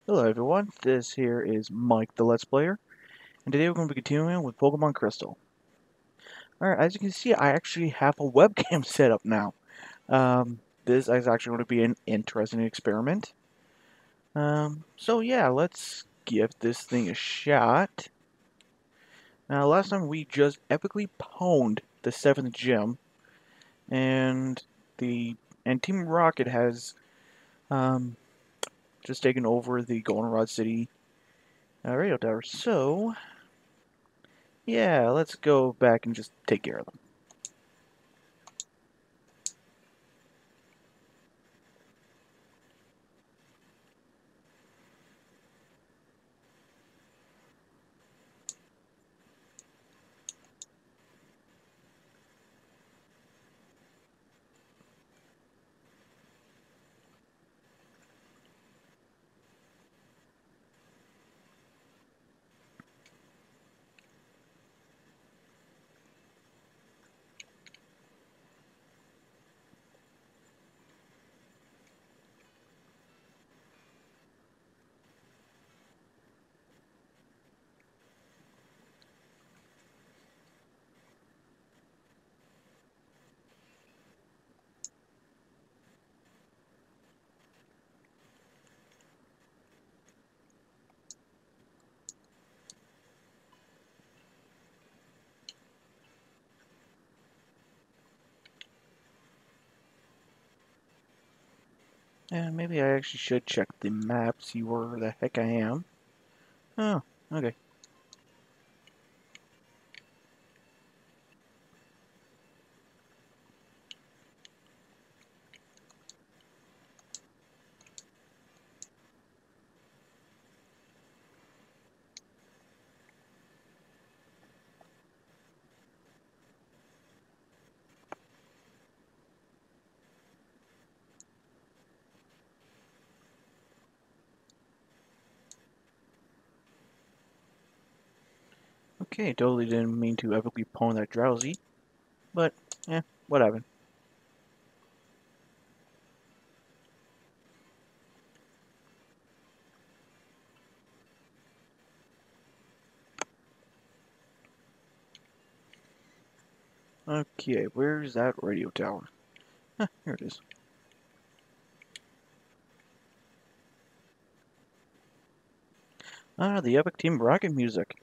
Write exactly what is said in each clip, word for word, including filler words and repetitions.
Hello everyone, this here is Mike the Let's Player, and today we're going to be continuing with Pokemon Crystal. Alright, as you can see, I actually have a webcam set up now. Um, this is actually going to be an interesting experiment. Um, so yeah, let's give this thing a shot. Now, last time we just epically pwned the seventh gym, and the and Team Rocket has um, just taken over the Goldenrod City uh, radio tower. So, yeah, let's go back and just take care of them. And maybe I actually should check the map, see where the heck I am. Oh, okay. Okay, totally didn't mean to epically pwn that Drowsy, but, eh, what happened? Okay, where's that radio tower? Huh, here it is. Ah, the Epic Team Rocket music.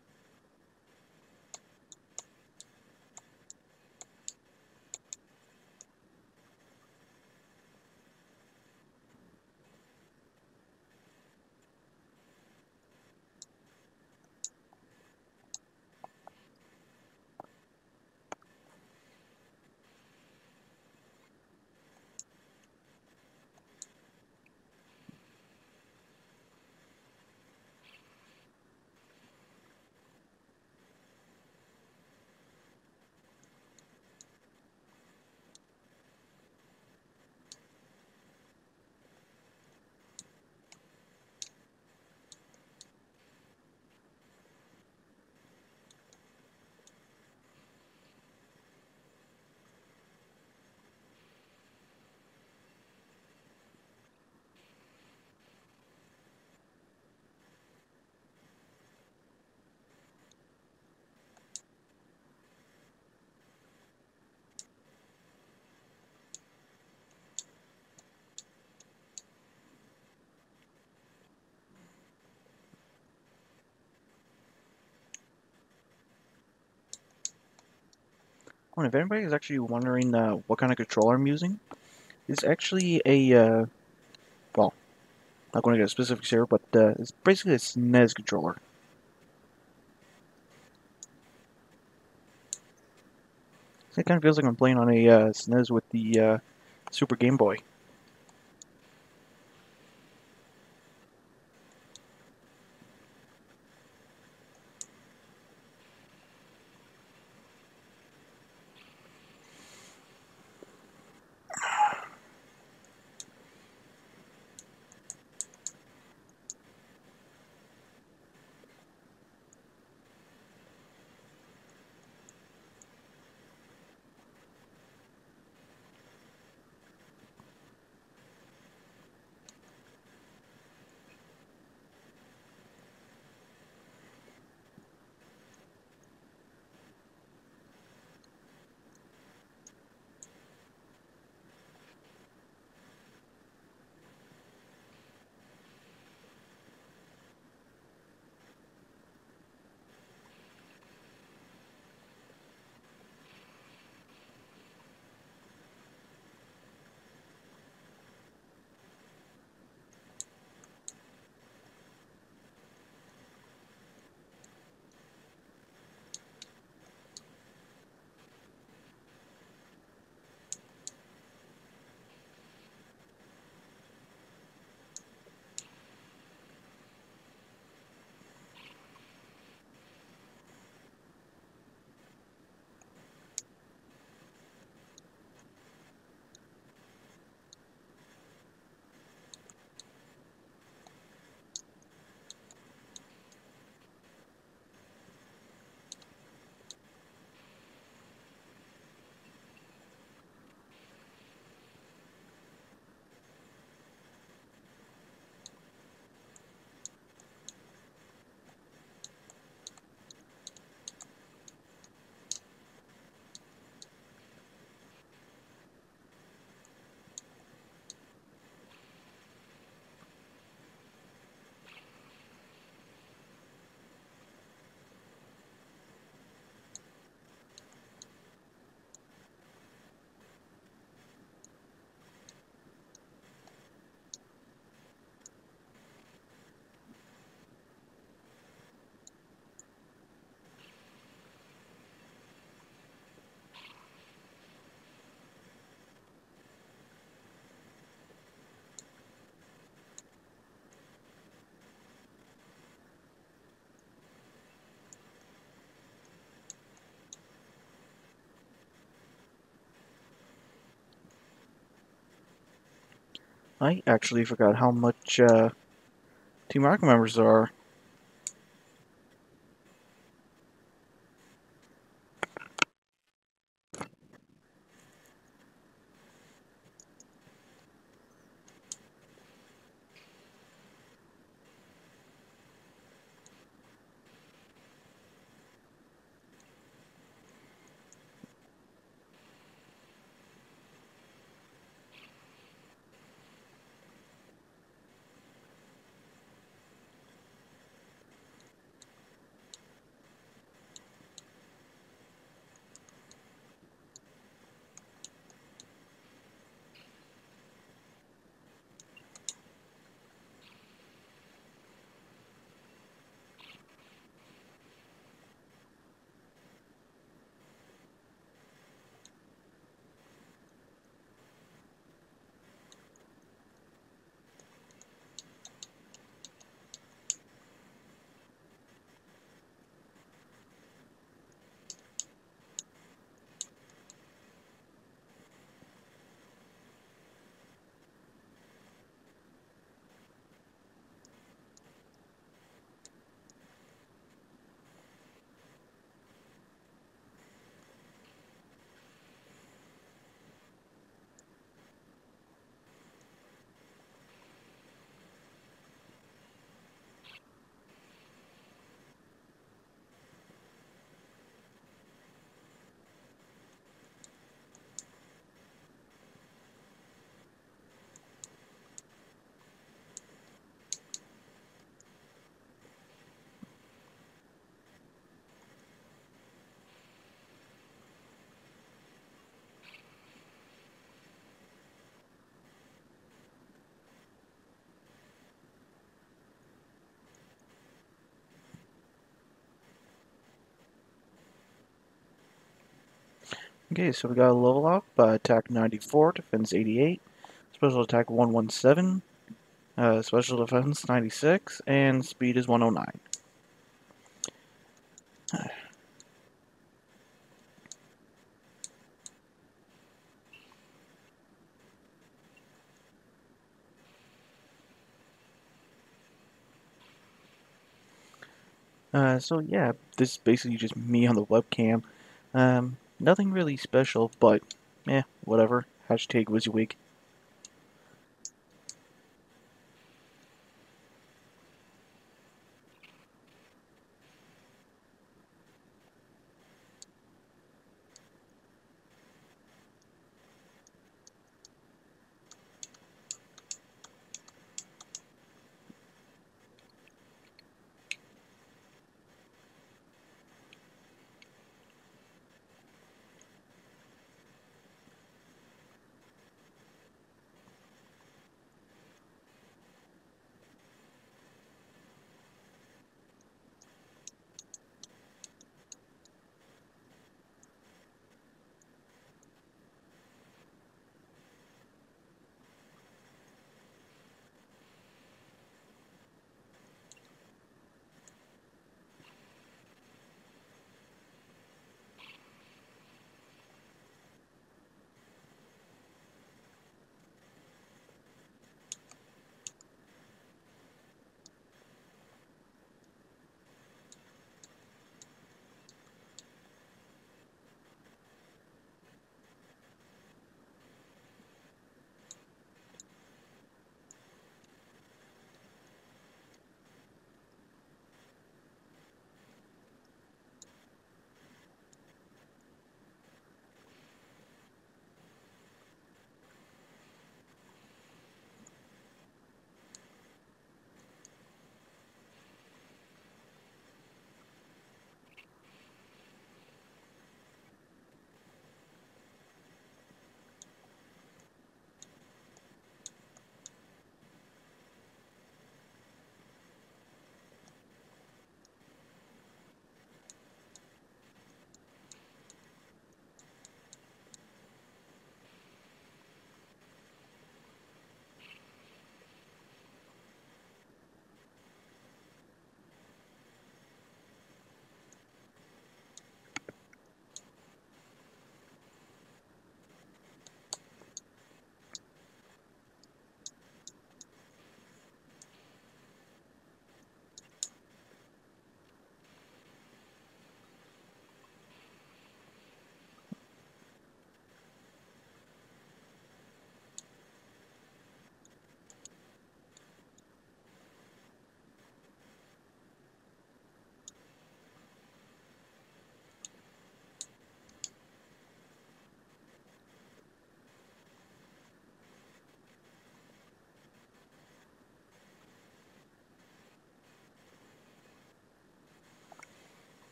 Oh, and if anybody is actually wondering uh, what kind of controller I'm using, it's actually a, uh, well, not going to get specifics here, but uh, it's basically a S N E S controller. So it kind of feels like I'm playing on a uh, S N E S with the uh, Super Game Boy. I actually forgot how much uh, Team Rocket members there are. Okay, so we got a level up, uh, attack ninety-four, defense eighty-eight, special attack one one seven, uh, special defense ninety-six, and speed is one oh nine. Uh, so yeah, this is basically just me on the webcam. Um, nothing really special, but eh, whatever. Hashtag WYSIWYG.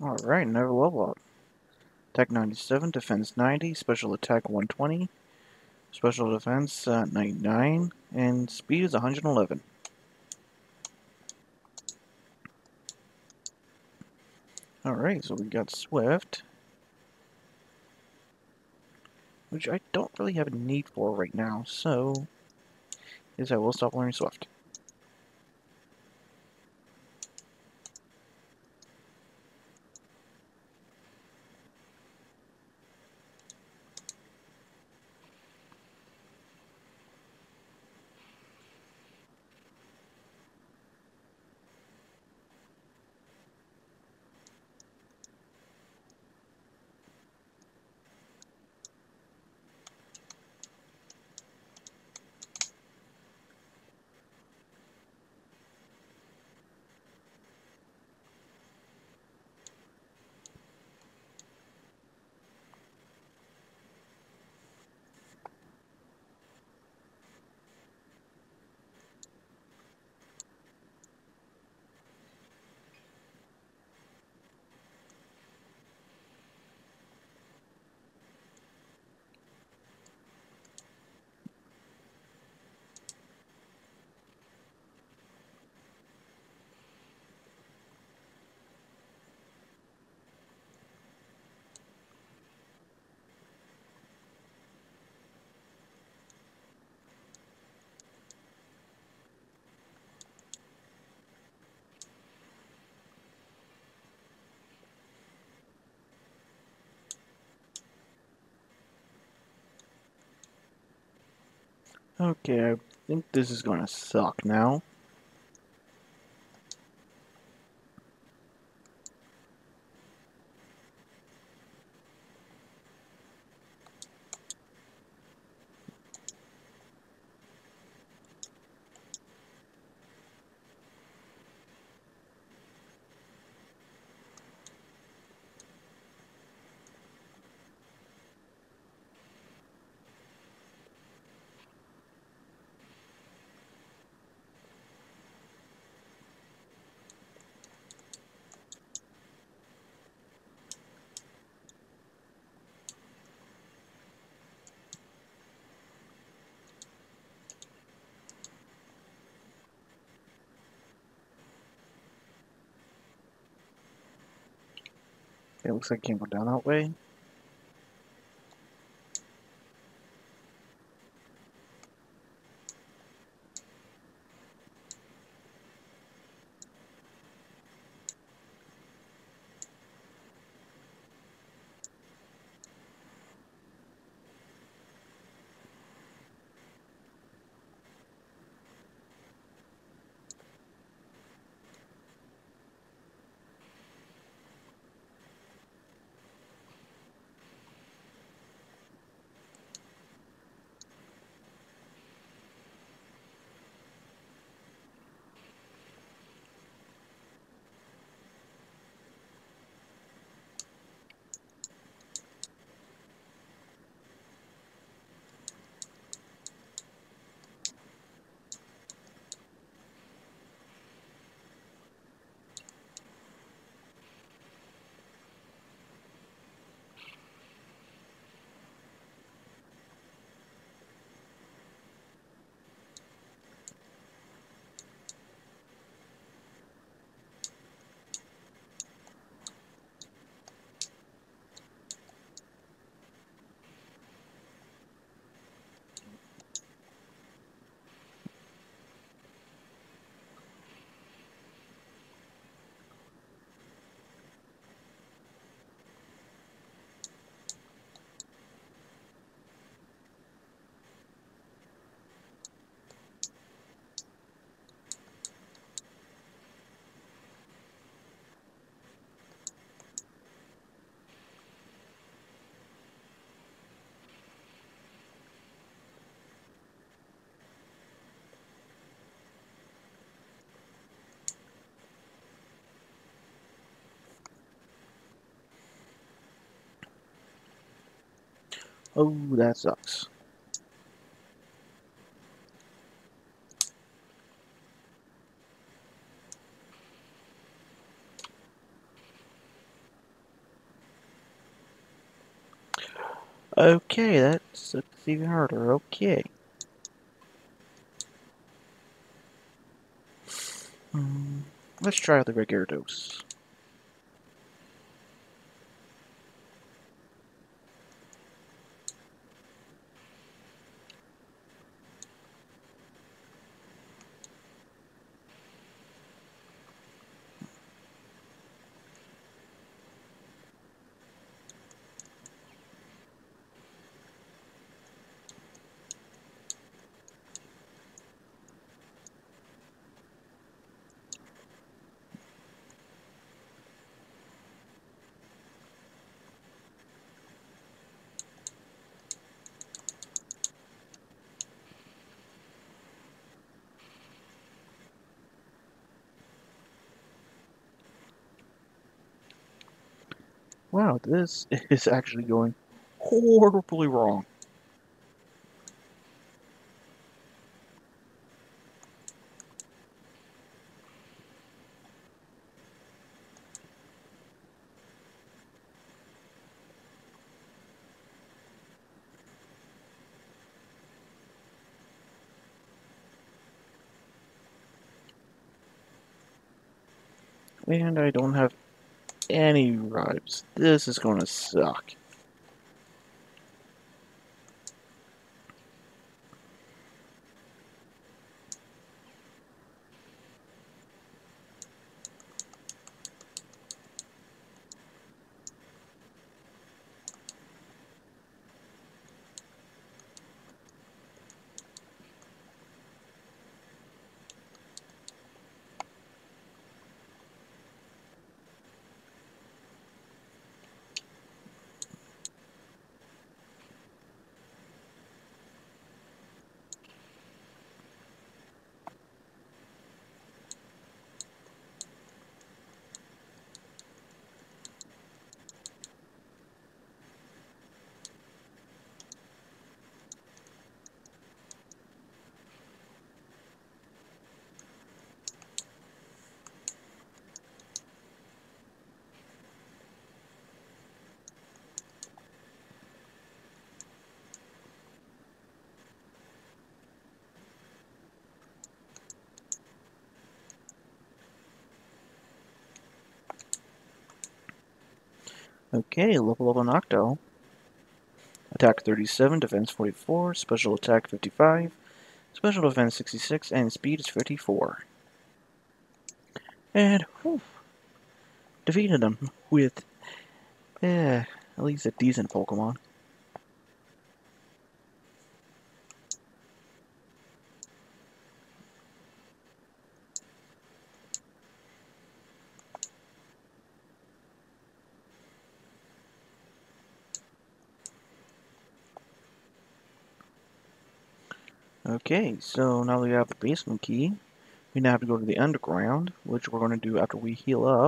Alright, never level up. Attack ninety-seven, defense ninety, special attack one twenty, special defense uh, ninety-nine, and speed is one hundred eleven. Alright, so we got Swift, which I don't really have a need for right now, so yes, I will stop learning Swift. Okay, I think this is gonna suck now. It looks like I can't go down that way. Oh, that sucks. Okay, that's, that's even harder. Okay. Hmm, let's try the regular dose. Wow, this is actually going horribly wrong. And I don't have any ribs. This is gonna suck. Okay, level of an Octo. Attack thirty-seven, defense forty-four, special attack fifty-five, special defense sixty-six, and speed is fifty-four. And, whew, defeated him with, eh, at least a decent Pokemon. Okay, so now that we have the basement key, we now have to go to the underground, which we're going to do after we heal up.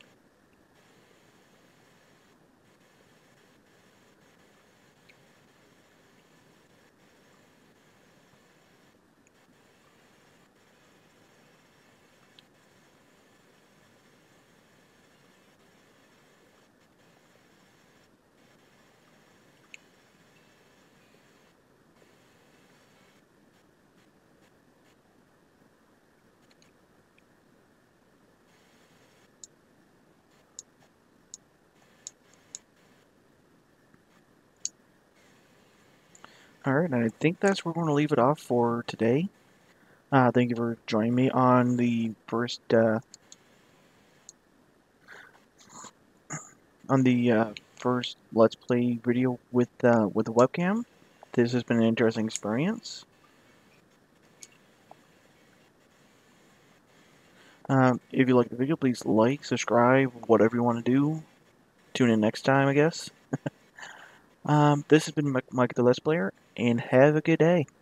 Alright, and I think that's where we're going to leave it off for today. Uh, thank you for joining me on the first, uh, on the uh, first Let's Play video with, uh, with the webcam. This has been an interesting experience. Um, if you like the video, please like, subscribe, whatever you want to do. Tune in next time, I guess. Um, this has been Mike, Mike the Let's Player, and have a good day.